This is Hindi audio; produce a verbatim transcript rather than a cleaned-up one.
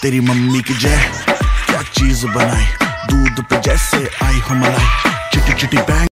तेरी मम्मी की जय, क्या चीज बनाई, दूध पे जैसे आई हो मलाई, चिटी चिटी बैंग